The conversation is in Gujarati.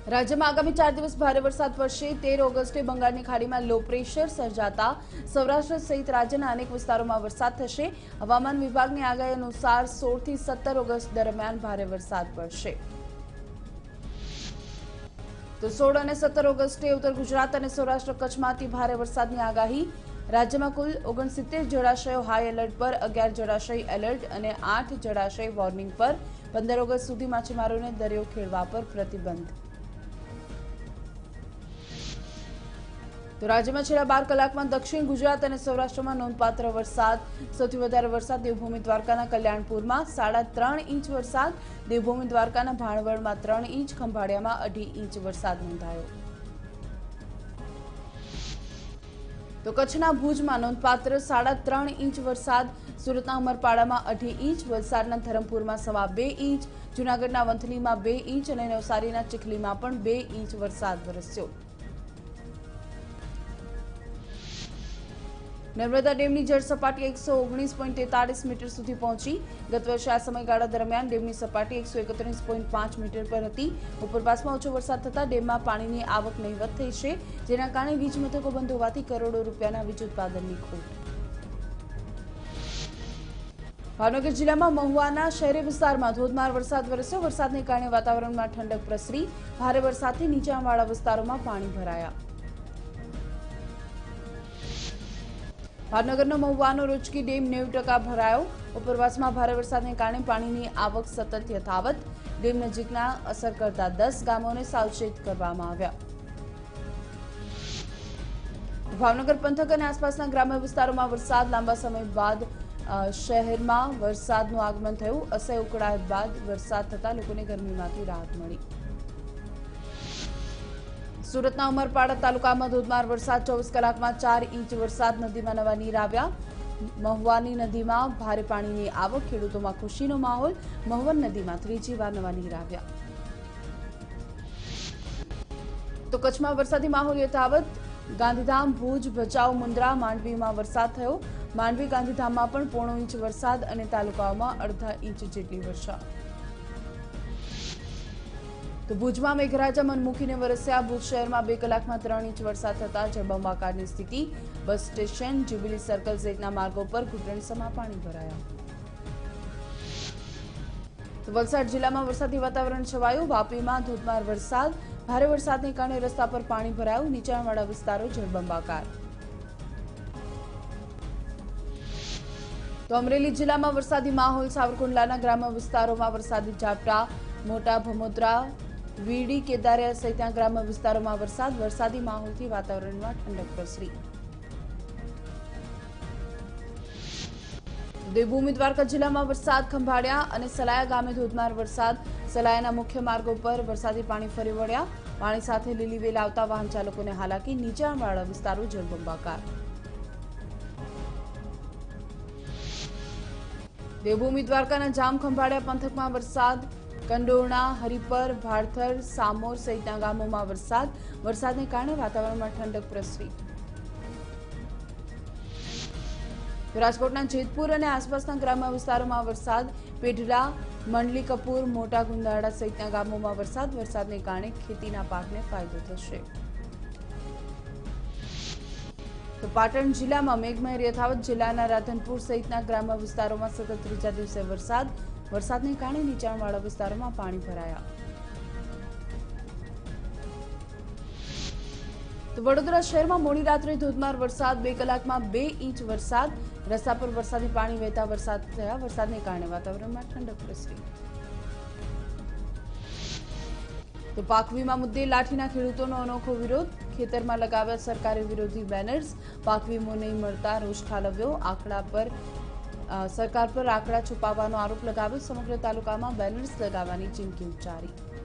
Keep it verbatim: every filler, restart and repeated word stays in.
રાજ્યમાં આગામી ચાર દિવસ ભારે વરસાદ પડશે। તેર ઓગસ્ટે બંગાળની ખાડીમાં લો પ્રેશર સર્જાતા સૌરાષ્ટ્ર સહિત રાજ્યના અનેક વિસ્તારોમાં વરસાદ થશે। હવામાન વિભાગની આગાહી અનુસાર સોળ થી સત્તર ઓગસ્ટ દરમિયાન ભારે વરસાદ પડશે। તો સોળ અને સત્તર ઓગસ્ટે ઉત્તર ગુજરાત અને સૌરાષ્ટ્ર કચ્છમાંથી ભારે વરસાદની આગાહી। રાજ્યમાં કુલ ઓગણસિત્તેર જળાશયો હાઈ એલર્ટ પર, અગિયાર જળાશય એલર્ટ અને આઠ જળાશય વોર્નિંગ પર। પંદર ઓગસ્ટ સુધી માછીમારોને દરિયો ખેડવા પર પ્રતિબંધ। તો રાજ્યમાં છેલ્લા બાર કલાકમાં દક્ષિણ ગુજરાત અને સૌરાષ્ટ્રમાં નોંધપાત્ર વરસાદ। સૌથી વધારે વરસાદ દેવભૂમિ દ્વારકાના કલ્યાણપુરમાં સાડા ત્રણ ઇંચ વરસાદ, દેવભૂમિ દ્વારકાના ભાણવડમાં ત્રણ ઇંચ, ખંભાળિયામાં અઢી ઇંચ વરસાદ નોંધાયો। તો કચ્છના ભુજમાં નોંધપાત્ર સાડા ત્રણ ઇંચ વરસાદ, સુરતના ઉમરપાડામાં અઢી ઇંચ, વલસાડના ધરમપુરમાં સવા બે ઇંચ, જૂનાગઢના વંથલીમાં બે ઇંચ અને નવસારીના ચીખલીમાં પણ બે ઇંચ વરસાદ વરસ્યો। નર્મદા ડેમની જળ સપાટી એકસો ઓગણીસ પોઈન્ટ તેતાલીસ મીટર સુધી પહોંચી। ગત વર્ષે આ સમયગાળા દરમિયાન ડેમની સપાટી એકસો એકત્રીસ પોઈન્ટ પાંચ મીટર પર હતી। ઉપરવાસમાં ઓછો વરસાદ થતાં ડેમમાં પાણીની આવક નહીવત થઈ છે, જેના કારણે વીજ મથકો બંધ હોવાથી કરોડો રૂપિયાના વીજ ઉત્પાદનની ખોટ। ભાવનગર જિલ્લામાં મહુવાના શહેરી વિસ્તારમાં ધોધમાર વરસાદ વરસ્યો। વરસાદને કારણે વાતાવરણમાં ઠંડક પ્રસરી। ભારે વરસાદથી નીચાણવાળા વિસ્તારોમાં પાણી ભરાયા। ભાવનગરનો મહુવાનો રોજકી ડેમ નેવું ટકા ભરાયો। ઉપરવાસમાં ભારે વરસાદને કારણે પાણીની આવક સતત યથાવત। ડેમ નજીકના અસર કરતા દસ ગામોને સાવચેત કરવામાં આવ્યા। ભાવનગર પંથક અને આસપાસના ગ્રામ્ય વિસ્તારોમાં વરસાદ લાંબા સમય બાદ શહેરમાં વરસાદનું આગમન થયું। અસહ્ય ઉકળાટ બાદ વરસાદ થતા લોકોને ગરમીમાંથી રાહત મળી। સુરતના ઉમરપાડા તાલુકામાં ધોધમાર વરસાદ, ચોવીસ કલાકમાં ચાર ઇંચ વરસાદ, નદીમાં નવા નીર આવ્યા। મહુવાની નદીમાં ભારે પાણીની આવક, ખેડૂતોમાં ખુશીનો માહોલ। મહુવન નદીમાં ત્રીજી વાર નવા નીર આવ્યા। તો કચ્છમાં વરસાદી માહોલ યથાવત। ગાંધીધામ, ભુજ, ભચાઉ, મુન્દ્રા, માંડવીમાં વરસાદ થયો। માંડવી, ગાંધીધામમાં પણ પોણો ઇંચ વરસાદ અને તાલુકાઓમાં અડધા ઇંચ જેટલી વર્ષા। તો ભુજમાં મેઘરાજા મન મૂકીને વરસ્યા। ભુજ શહેરમાં બે કલાકમાં ત્રણ ઇંચ વરસાદ થતા જળબંબાકારની સ્થિતિ। બસ સ્ટેશન, જ્યુબિલી સર્કલ સહિતના માર્ગો પર ઘૂંટણસમા પાણી ભરાયા। તો વલસાડ જિલ્લામાં વરસાદી વાતાવરણ છવાયું। વાપીમાં ધોધમાર વરસાદ, ભારે વરસાદને કારણે રસ્તા પર પાણી ભરાયું। નીચાણવાળા વિસ્તારો જળબંબાકાર। તો અમરેલી જિલ્લામાં વરસાદી માહોલ। સાવરકુંડલાના ગ્રામ્ય વિસ્તારોમાં વરસાદી ઝાપટા। મોટા ભમોદરા, વીડી, કેદારિયા સહિતના ગ્રામ્ય વિસ્તારોમાં વરસાદ। વરસાદી માહોલથી વાતાવરણમાં ઠંડક પ્રસરી। દેવભૂમિ દ્વારકા જિલ્લામાં વરસાદ, ખંભાળિયા અને સલાયા ગામે ધોધમાર વરસાદ। સલાયાના મુખ્ય માર્ગો પર વરસાદી પાણી ફરી વળ્યા। પાણી સાથે લીલી વેલ આવતા વાહન ચાલકોને હાલાકી। નીચાણવાળા વિસ્તારો જળબંબાકાર। દેવભૂમિ દ્વારકાના જામ ખંભાળિયા પંથકમાં વરસાદ। કંડોરણા, હરિપર, ભાડથર, સામોર સહિતના ગામોમાં વરસાદ। વરસાદને કારણે વાતાવરણમાં ઠંડક પ્રસરી। રાજકોટના જેતપુર અને આસપાસના ગ્રામ્ય વિસ્તારોમાં વરસાદ। પેઢલા, મંડલી કપૂર, મોટા ગુંદાળા સહિતના ગામોમાં વરસાદ। વરસાદને કારણે ખેતીના પાકને ફાયદો થશે। તો પાટણ જિલ્લામાં મેઘમહેર યથાવત। જિલ્લાના રાધનપુર સહિતના ગ્રામ્ય વિસ્તારોમાં સતત ત્રીજા દિવસે વરસાદ। વરસાદને કારણે નીચાણવાળા વિસ્તારોમાં પાણી ભરાયા। તો વડોદરા શહેરમાં મોડી રાત્રે ધોધમાર વરસાદ, બે કલાકમાં બે ઇંચ વરસાદ। રસ્તા પર વરસાદી પાણી વહેતા વરસાદ થયા। વરસાદને કારણે વાતાવરણમાં ઠંડક પ્રસરી। તો પાક વીમા મુદ્દે લાઠીના ખેડૂતોનો અનોખો વિરોધ। ખેતરમાં લગાવ્યા સરકારી વિરોધી બેનર્સ। પાક વીમો નહીં મળતા રોષ ઠાલવ્યો। આંકડા પર સરકાર પર આંકડા છુપાવવાનો આરોપ લગાવ્યો। સમગ્ર તાલુકામાં બેનર્સ લગાવવાની ચીમકી ઉચ્ચારી।